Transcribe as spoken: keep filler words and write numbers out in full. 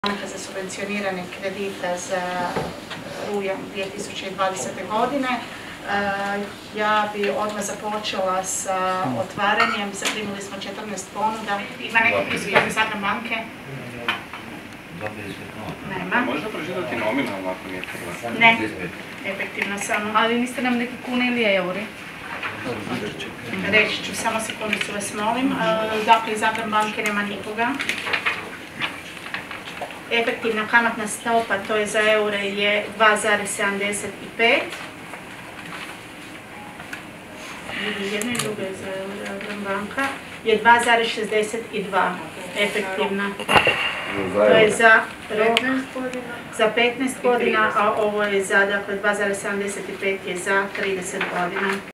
Banka za subvencionirane kredita za rujan dvije tisuće dvadesete. godine. Ja bi odmah započela sa otvaranjem. Zaprimili smo četrnaest ponuda. Ima neko prisutno iz Agrobanke? Nema. Možda pročitati nominalno ako nije treba? Ne, efektivno samo. Ali niste nam neki kune ili euri? Reći ću, samo sekundicu vas molim. Dakle, iz Agrobanke nema nikoga. Efektivna kamatna stopa, to je za eure, je dva zarez sedamdeset pet. Jedna i druga je za eure, Agrobanka, je dva zarez šezdeset dva. Efektivna. To je za za petnaest godina, a ovo je za, dakle, dva zarez sedamdeset pet je za trideset godina.